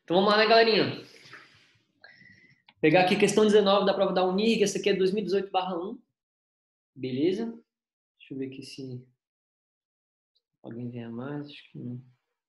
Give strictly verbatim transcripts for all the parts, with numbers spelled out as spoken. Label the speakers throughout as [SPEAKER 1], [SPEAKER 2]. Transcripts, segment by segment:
[SPEAKER 1] Então vamos lá, né, galerinha? Vou pegar aqui questão dezenove da prova da Unig, essa aqui é dois mil e dezoito barra um. Beleza? Deixa eu ver aqui se alguém vem a mais. Acho que não.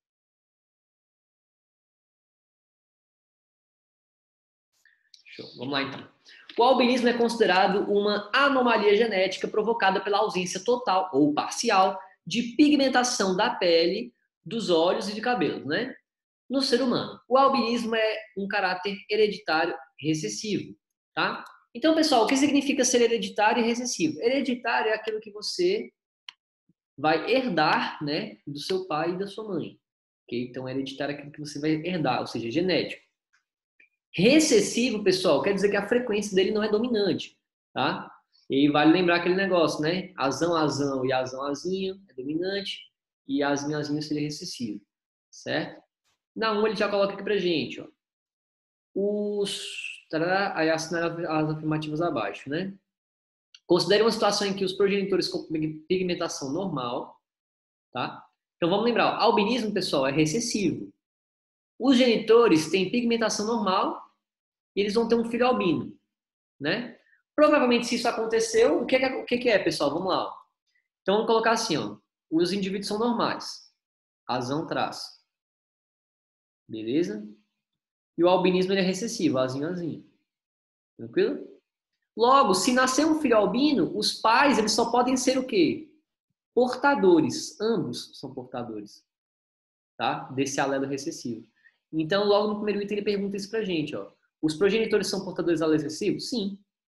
[SPEAKER 1] Show. Vamos lá, então. O albinismo é considerado uma anomalia genética provocada pela ausência total ou parcial de pigmentação da pele, dos olhos e de cabelo, né? No ser humano. O albinismo é um caráter hereditário recessivo, tá? Então, pessoal, o que significa ser hereditário e recessivo? Hereditário é aquilo que você vai herdar, né, do seu pai e da sua mãe. Okay? Então, hereditário é aquilo que você vai herdar, ou seja, genético. Recessivo, pessoal, quer dizer que a frequência dele não é dominante, tá? E vale lembrar aquele negócio, né? Azão, azão e azão, azinho é dominante e azinho, azinho seria recessivo, certo? Na um ele já coloca aqui pra gente, ó. Os... Aí assinar as afirmativas abaixo, né? Considere uma situação em que os progenitores com pigmentação normal, tá? Então vamos lembrar, o albinismo, pessoal, é recessivo. Os genitores têm pigmentação normal e eles vão ter um filho albino, né? Provavelmente, se isso aconteceu, o que é, o que é, pessoal? Vamos lá. Ó. Então, vamos colocar assim, ó. Os indivíduos são normais. Azão, traço. Beleza? E o albinismo ele é recessivo, azinho, azinho. Tranquilo? Logo, se nascer um filho albino, os pais eles só podem ser o quê? Portadores. Ambos são portadores. Tá? Desse alelo recessivo. Então, logo no primeiro item, ele pergunta isso pra gente, ó. Os progenitores são portadores de alelo recessivo? Sim.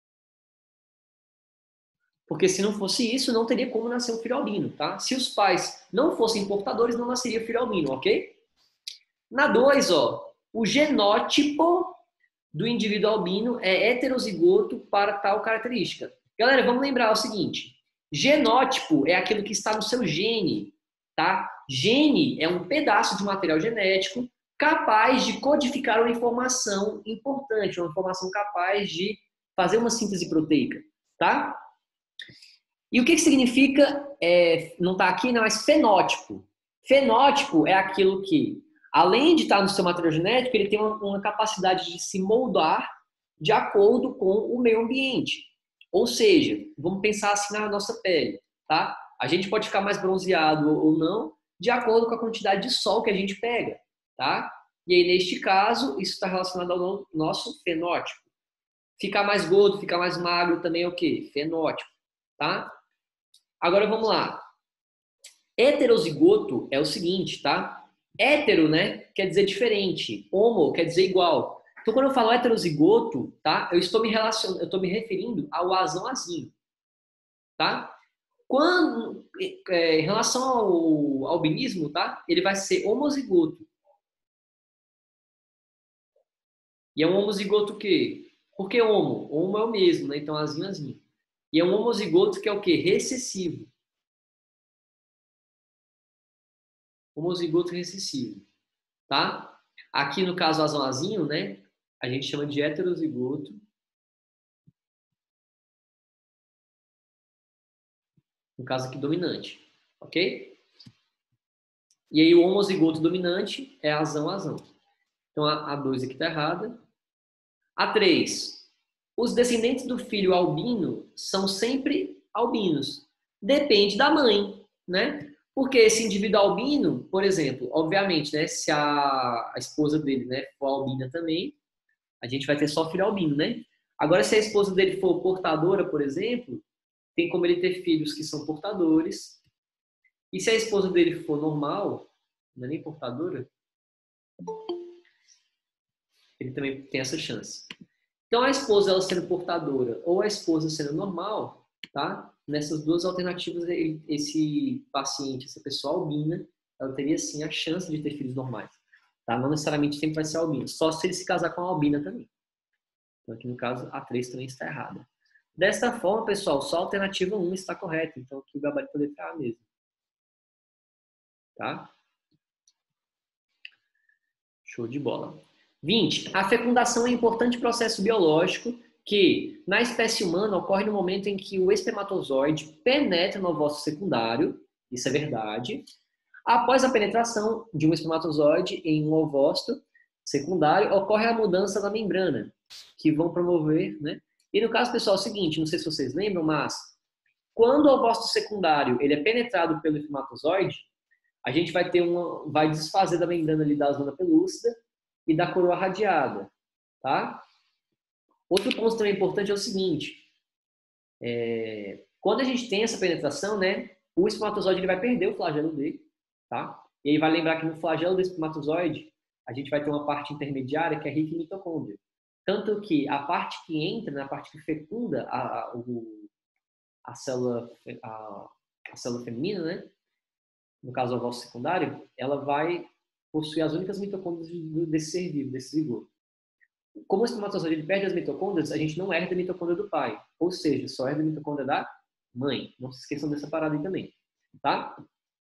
[SPEAKER 1] Porque se não fosse isso, não teria como nascer um filho albino, tá? Se os pais não fossem portadores, não nasceria filho albino, ok? Na dois, ó, o genótipo do indivíduo albino é heterozigoto para tal característica. Galera, vamos lembrar o seguinte, genótipo é aquilo que está no seu gene, tá? Gene é um pedaço de material genético capaz de codificar uma informação importante, uma informação capaz de fazer uma síntese proteica, tá? E o que, que significa, é, não está aqui, não, mas fenótipo. Fenótipo é aquilo que, além de estar no seu material genético, ele tem uma, uma capacidade de se moldar de acordo com o meio ambiente. Ou seja, vamos pensar assim na nossa pele, tá? A gente pode ficar mais bronzeado ou não, de acordo com a quantidade de sol que a gente pega, tá? E aí, neste caso, isso está relacionado ao nosso fenótipo. Ficar mais gordo, ficar mais magro também é o quê? Fenótipo, tá? Agora vamos lá. Heterozigoto é o seguinte, tá? Hétero, né, quer dizer diferente. Homo quer dizer igual. Então, quando eu falo heterozigoto, tá? Eu estou me relacionando, eu estou me referindo ao azão azinho, tá? Quando, é, em relação ao albinismo, tá? Ele vai ser homozigoto. E é um homozigoto o quê? Por que homo? Homo é o mesmo, né? Então, azinho, azinho. E é um homozigoto que é o quê? Recessivo. Homozigoto recessivo, tá? Aqui no caso azão azinho, né? A gente chama de heterozigoto. No caso aqui dominante, ok? E aí o homozigoto dominante é azão azão. Então a dois aqui tá errada. A três. Os descendentes do filho albino são sempre albinos. Depende da mãe, né? Porque esse indivíduo albino, por exemplo, obviamente, né, se a, a esposa dele, né, for albina também, a gente vai ter só filho albino, né? Agora, se a esposa dele for portadora, por exemplo, tem como ele ter filhos que são portadores. E se a esposa dele for normal, não é nem portadora, ele também tem essa chance. Então, a esposa ela sendo portadora ou a esposa sendo normal, tá? Nessas duas alternativas, ele, esse paciente, essa pessoa albina, ela teria sim a chance de ter filhos normais. Tá? Não necessariamente sempre vai ser albino, só se ele se casar com a albina também. Então, aqui no caso, a três também está errada. Desta forma, pessoal, só a alternativa um está correta. Então, aqui o gabarito letra A mesmo. Tá? Show de bola. vinte. A fecundação é um importante processo biológico que, na espécie humana, ocorre no momento em que o espermatozoide penetra no ovócito secundário, isso é verdade. Após a penetração de um espermatozoide em um ovócito, secundário, ocorre a mudança da membrana, que vão promover, né? E no caso, pessoal, é o seguinte, não sei se vocês lembram, mas quando o ovócito secundário ele é penetrado pelo espermatozoide, a gente vai ter uma, vai desfazer da membrana ali da zona pelúcida e da coroa radiada, tá? Outro ponto também importante é o seguinte, é, quando a gente tem essa penetração, né, o espermatozoide ele vai perder o flagelo dele, tá? E aí vai lembrar que no flagelo do espermatozoide a gente vai ter uma parte intermediária que é rica em mitocôndria. Tanto que a parte que entra, na parte que fecunda a, a, o, a, célula, a, a célula feminina, né? No caso, o ovócito secundário, ela vai possuir as únicas mitocôndrias desse ser vivo, desse zigoto. Como o espermatozoide ele perde as mitocôndrias, a gente não herda a mitocôndria do pai. Ou seja, só herda a mitocôndria da mãe. Não se esqueçam dessa parada aí também. Tá?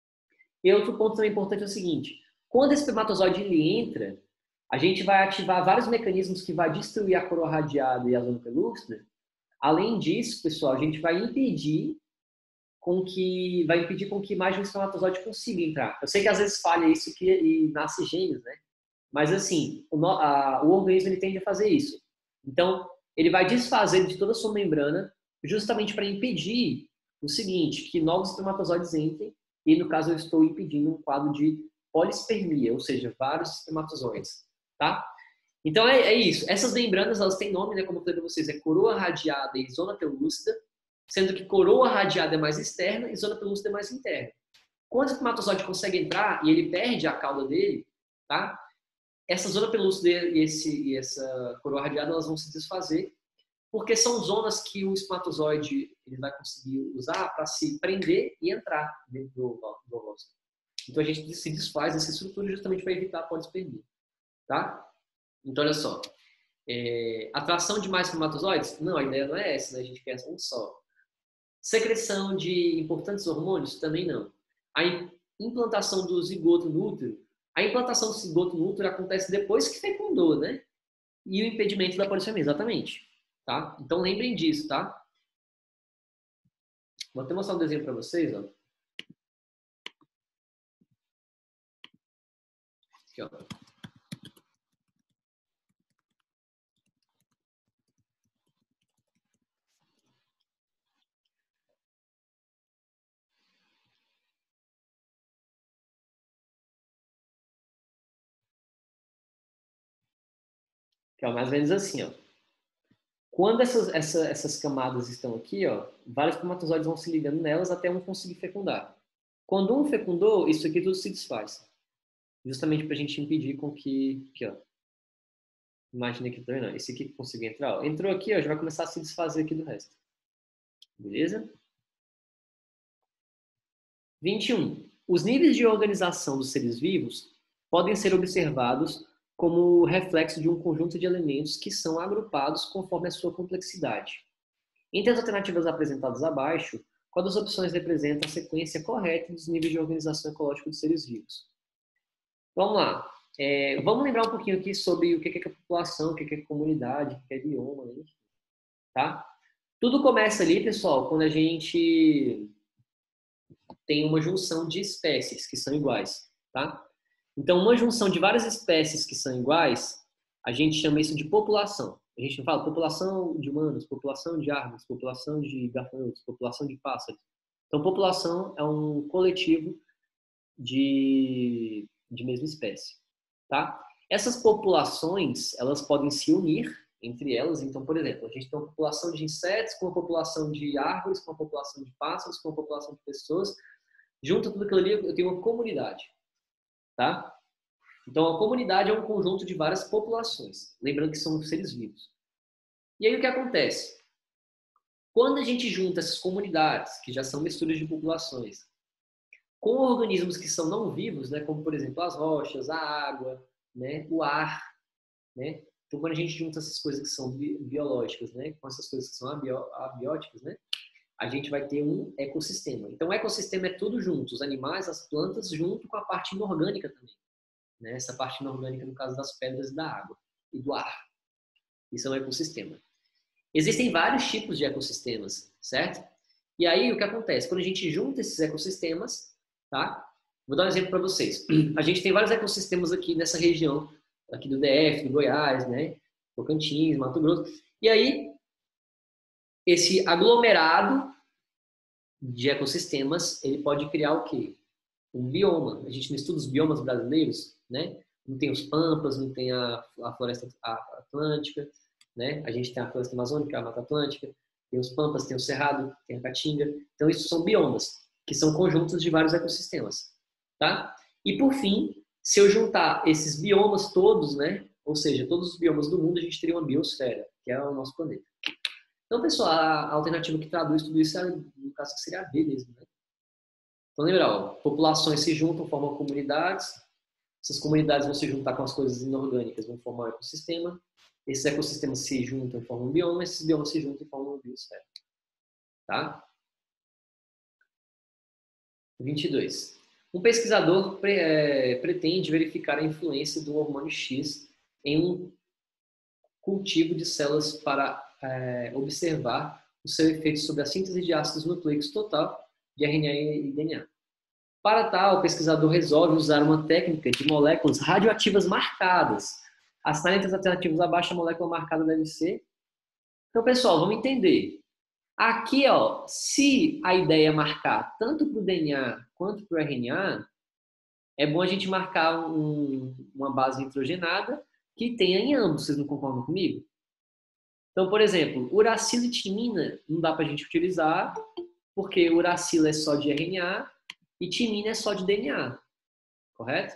[SPEAKER 1] E outro ponto também importante é o seguinte. Quando esse espermatozoide ele entra, a gente vai ativar vários mecanismos que vai destruir a coroa radiada e a zona pelúcida. Além disso, pessoal, a gente vai impedir com que vai impedir com que mais de um espermatozoide consiga entrar. Eu sei que às vezes falha isso que, e nasce gêmeos, né? Mas assim, o, a, o organismo ele tende a fazer isso. Então, ele vai desfazer de toda a sua membrana justamente para impedir o seguinte, que novos espermatozoides entrem e, no caso, eu estou impedindo um quadro de polispermia, ou seja, vários espermatozoides, tá? Então, é, é isso. Essas membranas, elas têm nome, né? Como eu falei para vocês, é coroa radiada e zona pelúcida, sendo que coroa radiada é mais externa e zona pelúcida é mais interna. Quando o espermatozoide consegue entrar e ele perde a cauda dele, tá? Essa zona pelúcida e, esse, e essa coroa radiada elas vão se desfazer, porque são zonas que o espermatozoide ele vai conseguir usar para se prender e entrar dentro do, do ovócito. Então a gente se desfaz dessa estrutura justamente para evitar a polispermia, tá? Então olha só, é, atração de mais espermatozoides? Não, a ideia não é essa, né? A gente quer um só. Secreção de importantes hormônios? Também não. A implantação do zigoto no útero? A implantação do zigoto no útero acontece depois que fecundou, né? E o impedimento da polispermia, exatamente. Tá? Então lembrem disso, tá? Vou até mostrar um desenho para vocês, ó. Aqui, ó. Que é mais ou menos assim, ó. Quando essas, essa, essas camadas estão aqui, ó, vários espermatozoides vão se ligando nelas até um conseguir fecundar. Quando um fecundou, isso aqui tudo se desfaz. Justamente para a gente impedir com que... Aqui, ó. Imagina aqui também, não. Esse aqui que conseguiu entrar, ó. Entrou aqui, ó, já vai começar a se desfazer aqui do resto. Beleza? vinte e um. Os níveis de organização dos seres vivos podem ser observados como reflexo de um conjunto de elementos que são agrupados conforme a sua complexidade. Entre as alternativas apresentadas abaixo, qual das opções representa a sequência correta dos níveis de organização ecológica dos seres vivos? Vamos lá. É, vamos lembrar um pouquinho aqui sobre o que é, que é população, o que é, que é comunidade, o que é bioma, né? Tá? Tudo começa ali, pessoal, quando a gente tem uma junção de espécies que são iguais, tá? Então, uma junção de várias espécies que são iguais, a gente chama isso de população. A gente não fala população de humanos, população de árvores, população de gafanhotos, população de pássaros. Então, população é um coletivo de, de mesma espécie, tá? Essas populações, elas podem se unir entre elas. Então, por exemplo, a gente tem uma população de insetos com uma população de árvores, com uma população de pássaros, com uma população de pessoas. Junto tudo aquilo ali, eu tenho uma comunidade, tá? Então, a comunidade é um conjunto de várias populações. Lembrando que são seres vivos. E aí, o que acontece? Quando a gente junta essas comunidades, que já são misturas de populações, com organismos que são não vivos, né, como, por exemplo, as rochas, a água, né, o ar, né? Então, quando a gente junta essas coisas que são biológicas, né, com essas coisas que são abióticas, né, a gente vai ter um ecossistema. Então, o ecossistema é tudo junto, os animais, as plantas, junto com a parte inorgânica também. Né? Essa parte inorgânica, no caso das pedras, da água e do ar. Isso é um ecossistema. Existem vários tipos de ecossistemas, certo? E aí, o que acontece? Quando a gente junta esses ecossistemas, tá? Vou dar um exemplo para vocês. A gente tem vários ecossistemas aqui nessa região aqui do D F, do Goiás, né? Tocantins, Mato Grosso. E aí, esse aglomerado de ecossistemas, ele pode criar o quê? Um bioma. A gente não estuda os biomas brasileiros, né? Não tem os pampas, não tem a, a floresta atlântica, né? A gente tem a floresta amazônica, a mata atlântica, tem os pampas, tem o cerrado, tem a caatinga. Então, isso são biomas, que são conjuntos de vários ecossistemas, tá? E, por fim, se eu juntar esses biomas todos, né? Ou seja, todos os biomas do mundo, a gente teria uma biosfera, que é o nosso planeta. Então, pessoal, a alternativa que traduz tudo isso, é, no caso, seria a B mesmo, né? Então, lembra, ó, populações se juntam, formam comunidades, essas comunidades vão se juntar com as coisas inorgânicas, vão formar um ecossistema, esses ecossistemas se juntam e formam um bioma, esses biomas se juntam e formam uma biosfera. Tá? vinte e dois. Um pesquisador pre, é, pretende verificar a influência do hormônio X em um cultivo de células para é, observar o seu efeito sobre a síntese de ácidos nucleicos total de R N A e D N A. Para tal, o pesquisador resolve usar uma técnica de moléculas radioativas marcadas. As talentas alternativas abaixo, a molécula marcada deve ser. Então, pessoal, vamos entender. Aqui, ó, se a ideia é marcar tanto para o D N A quanto para o R N A, é bom a gente marcar um, uma base nitrogenada que tenha em ambos. Vocês não concordam comigo? Então, por exemplo, uracilo e timina não dá para a gente utilizar, porque uracilo é só de R N A e timina é só de D N A. Correto?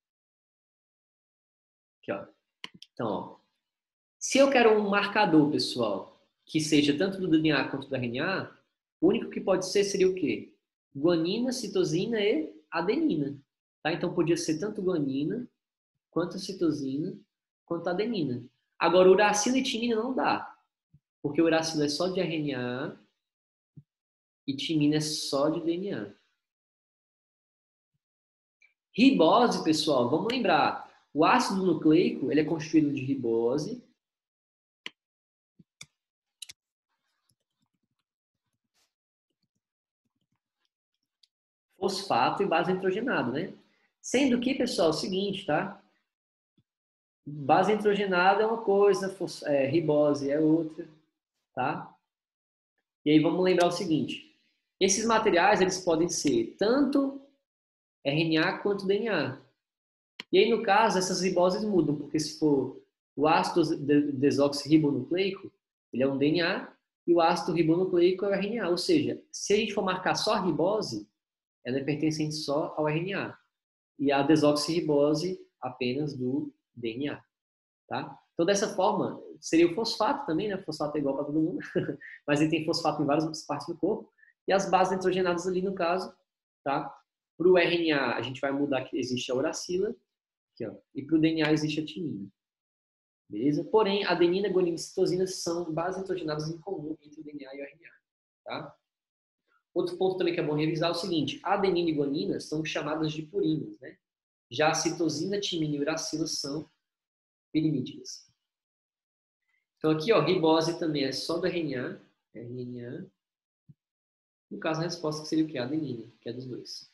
[SPEAKER 1] Aqui, ó. Então, ó, se eu quero um marcador, pessoal, que seja tanto do D N A quanto do R N A, o único que pode ser seria o quê? Guanina, citosina e adenina. Tá? Então, podia ser tanto guanina, quanto citosina, quanto adenina. Agora, uracilo e timina não dá, porque o uracilo é só de R N A e timina é só de D N A. Ribose, pessoal, vamos lembrar. O ácido nucleico ele é constituído de ribose, fosfato e base nitrogenada, né? Sendo que, pessoal, é o seguinte, tá? Base nitrogenada é uma coisa, é, ribose é outra, tá? E aí vamos lembrar o seguinte, esses materiais eles podem ser tanto R N A quanto D N A. E aí, no caso, essas riboses mudam, porque se for o ácido desoxirribonucleico, ele é um D N A, e o ácido ribonucleico é o R N A. Ou seja, se a gente for marcar só a ribose, ela é pertencente só ao R N A. E a desoxirribose apenas do D N A. Tá? Então, dessa forma, seria o fosfato também, né? O fosfato é igual para todo mundo, mas ele tem fosfato em várias outras partes do corpo. E as bases nitrogenadas ali, no caso, tá? Para o R N A, a gente vai mudar que existe a uracila, aqui, ó, e para o D N A existe a timina. Beleza? Porém, adenina, guanina e citosina são bases nitrogenadas em comum entre o D N A e o R N A. Tá? Outro ponto também que é bom revisar é o seguinte, adenina e guanina são chamadas de purinas, né? Já a citosina, timina e uracila são pirimídicas. Então aqui, ó, ribose também é só do R N A, R N A. No caso, a resposta seria o que? A adenina, que é dos dois.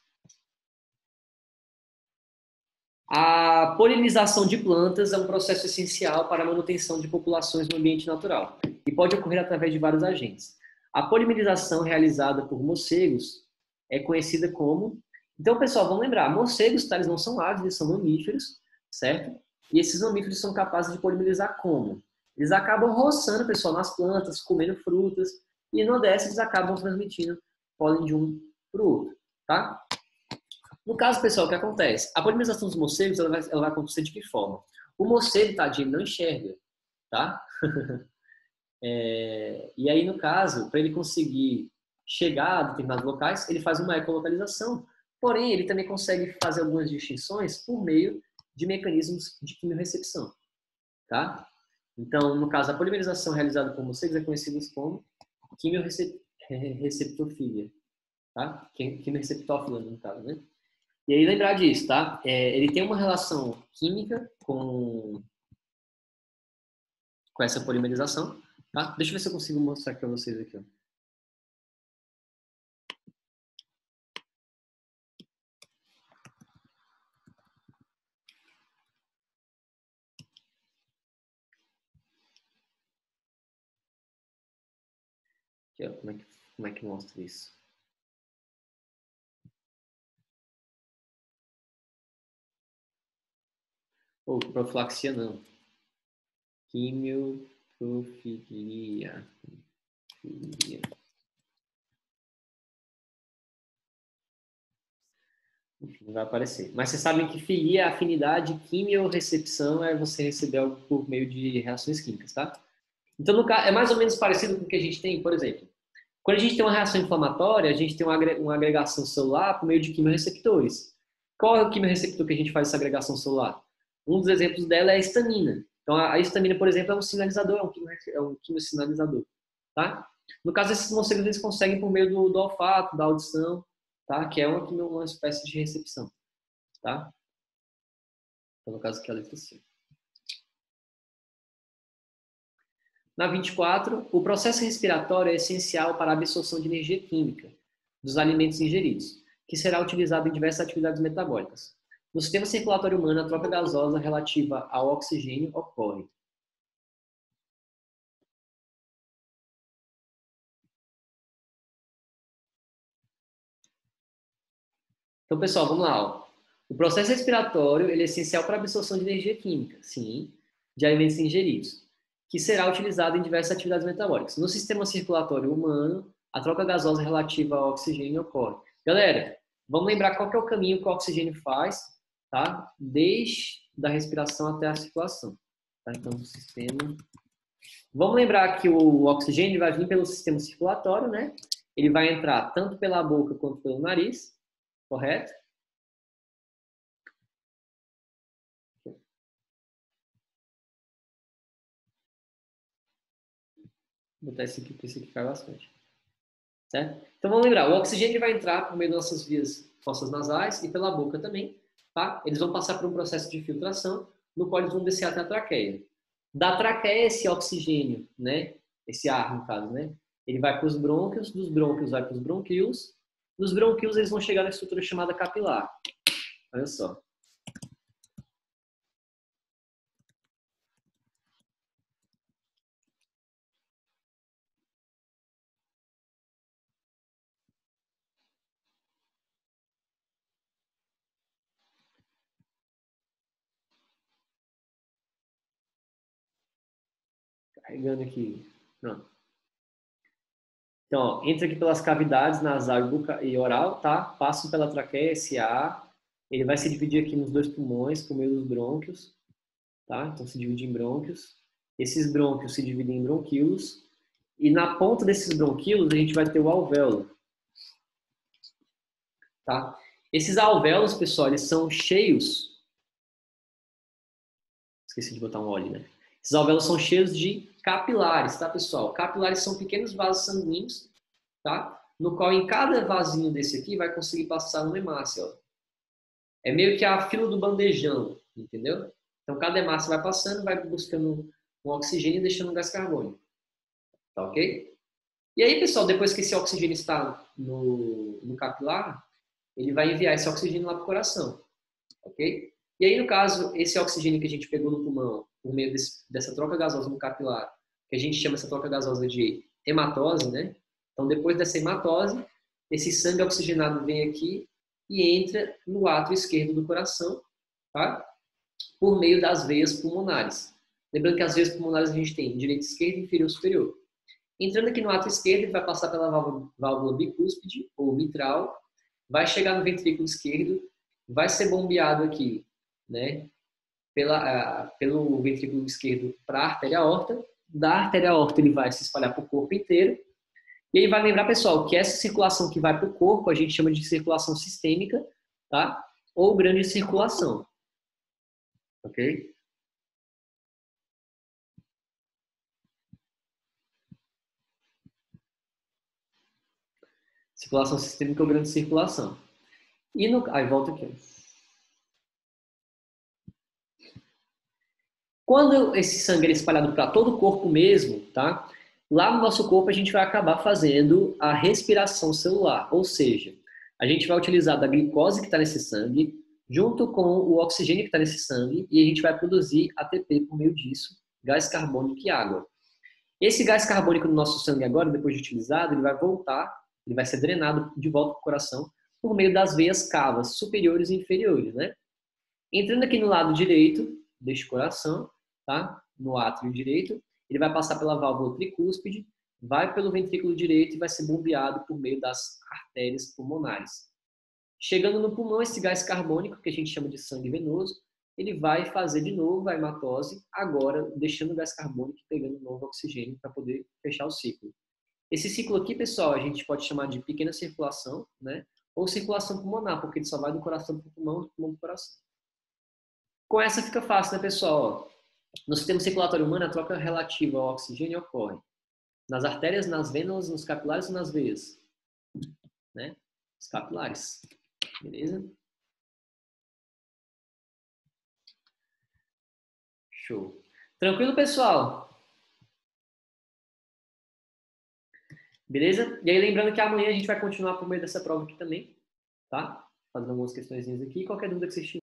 [SPEAKER 1] A polinização de plantas é um processo essencial para a manutenção de populações no ambiente natural e pode ocorrer através de vários agentes. A polinização realizada por morcegos é conhecida como... Então, pessoal, vamos lembrar, morcegos, tá, eles não são aves, eles são mamíferos, certo? E esses mamíferos são capazes de polinizar como? Eles acabam roçando, pessoal, nas plantas, comendo frutas, e no dessas eles acabam transmitindo pólen de um para o outro, tá? No caso, pessoal, o que acontece? A polinização dos morcegos ela vai, ela vai acontecer de que forma? O morcego, tadinho, não enxerga, tá? é, e aí, no caso, para ele conseguir chegar a determinados locais, ele faz uma ecolocalização. Porém, ele também consegue fazer algumas distinções por meio de mecanismos de quimiorrecepção, tá? Então, no caso, a polimerização realizada por morcegos é conhecida como quimiorreceptofilia, tá? Quimiorreceptófila, no caso, né? E aí lembrar disso, tá? É, ele tem uma relação química com, com essa polimerização, tá? Deixa eu ver se eu consigo mostrar para vocês aqui, ó. Aqui, ó, como é que, como é que mostra isso? Ou profilaxia não. Quimioprofilia. Filia. Enfim, não vai aparecer. Mas vocês sabem que filia é afinidade, quimio-recepção é você receber algo por meio de reações químicas, tá? Então, no caso, é mais ou menos parecido com o que a gente tem, por exemplo. Quando a gente tem uma reação inflamatória, a gente tem uma agregação celular por meio de quimiorreceptores. Qual é o quimiorreceptor que a gente faz essa agregação celular? Um dos exemplos dela é a histamina. Então, a histamina, por exemplo, é um sinalizador, é um, é um quimiosinalizador, tá? No caso, esses morcegos eles conseguem por meio do, do olfato, da audição, tá? Que é uma, uma espécie de recepção, tá? Então, no caso aqui, a letra C. Na vinte e quatro, o processo respiratório é essencial para a absorção de energia química dos alimentos ingeridos, que será utilizado em diversas atividades metabólicas. No sistema circulatório humano, a troca gasosa relativa ao oxigênio ocorre. Então, pessoal, vamos lá. Ó. O processo respiratório ele é essencial para a absorção de energia química, sim, de alimentos ingeridos, que será utilizado em diversas atividades metabólicas. No sistema circulatório humano, a troca gasosa relativa ao oxigênio ocorre. Galera, vamos lembrar qual que é o caminho que o oxigênio faz, tá? Desde a respiração até a circulação. Tá? Então, o sistema... Vamos lembrar que o oxigênio vai vir pelo sistema circulatório, né? Ele vai entrar tanto pela boca quanto pelo nariz, correto? Vou botar esse aqui, porque esse aqui cai bastante. Certo? Então vamos lembrar, o oxigênio vai entrar por meio das nossas vias fossas nasais e pela boca também, tá? Eles vão passar por um processo de filtração, no qual eles vão descer até a traqueia. Da traqueia, esse oxigênio, né? Esse ar, no caso, né? Ele vai para os brônquios, dos brônquios vai para os bronquíolos, dos bronquíolos eles vão chegar na estrutura chamada capilar. Olha só. Carregando aqui. Pronto. Então, ó, entra aqui pelas cavidades nasal e oral, tá? Passa pela traqueia, esse ar. Ele vai se dividir aqui nos dois pulmões, por meio dos brônquios, tá? Então, se divide em brônquios. Esses brônquios se dividem em bronquíolos. E na ponta desses bronquíolos, a gente vai ter o alvéolo, tá? Esses alvéolos, pessoal, eles são cheios... Esqueci de botar um óleo, né? Esses alvéolos são cheios de capilares, tá, pessoal? Capilares são pequenos vasos sanguíneos, tá? No qual em cada vasinho desse aqui vai conseguir passar uma hemácia, ó. É meio que a fila do bandejão, entendeu? Então cada hemácia vai passando, vai buscando um oxigênio e deixando um gás carbônico, tá ok? E aí, pessoal, depois que esse oxigênio está no, no capilar, ele vai enviar esse oxigênio lá para o coração, ok? E aí, no caso, esse oxigênio que a gente pegou no pulmão, por meio desse, dessa troca gasosa no capilar, que a gente chama essa troca gasosa de hematose, né? Então, depois dessa hematose, esse sangue oxigenado vem aqui e entra no átrio esquerdo do coração, tá? Por meio das veias pulmonares. Lembrando que as veias pulmonares a gente tem direita, esquerda, inferior, superior. Entrando aqui no átrio esquerdo, ele vai passar pela válvula, válvula bicúspide, ou mitral, vai chegar no ventrículo esquerdo, vai ser bombeado aqui, né, pela, uh, pelo ventrículo esquerdo para a artéria aorta. Da artéria aorta ele vai se espalhar para o corpo inteiro. E aí vai lembrar, pessoal, que essa circulação que vai para o corpo a gente chama de circulação sistêmica, tá? Ou grande circulação. Ok? Circulação sistêmica ou grande circulação. E no... Aí volta aqui. Quando esse sangue é espalhado para todo o corpo mesmo, tá? Lá no nosso corpo a gente vai acabar fazendo a respiração celular, ou seja, a gente vai utilizar da glicose que está nesse sangue, junto com o oxigênio que está nesse sangue, e a gente vai produzir A T P por meio disso, gás carbônico e água. Esse gás carbônico no nosso sangue agora, depois de utilizado, ele vai voltar, ele vai ser drenado de volta para o coração por meio das veias cavas superiores e inferiores, né? Entrando aqui no lado direito deste coração, tá? No átrio direito, ele vai passar pela válvula tricúspide, vai pelo ventrículo direito e vai ser bombeado por meio das artérias pulmonares. Chegando no pulmão, esse gás carbônico, que a gente chama de sangue venoso, ele vai fazer de novo a hematose, agora deixando o gás carbônico e pegando novo oxigênio para poder fechar o ciclo. Esse ciclo aqui, pessoal, a gente pode chamar de pequena circulação, né? Ou circulação pulmonar, porque ele só vai do coração para o pulmão, do pulmão para o coração. Com essa fica fácil, né, pessoal? No sistema circulatório humano, a troca relativa ao oxigênio ocorre nas artérias, nas venas, nos capilares e nas veias, né? Os capilares, beleza? Show. Tranquilo, pessoal? Beleza? E aí, lembrando que amanhã a gente vai continuar por meio dessa prova aqui também, tá? Fazendo algumas questõezinhas aqui. Qualquer dúvida que vocês tiverem,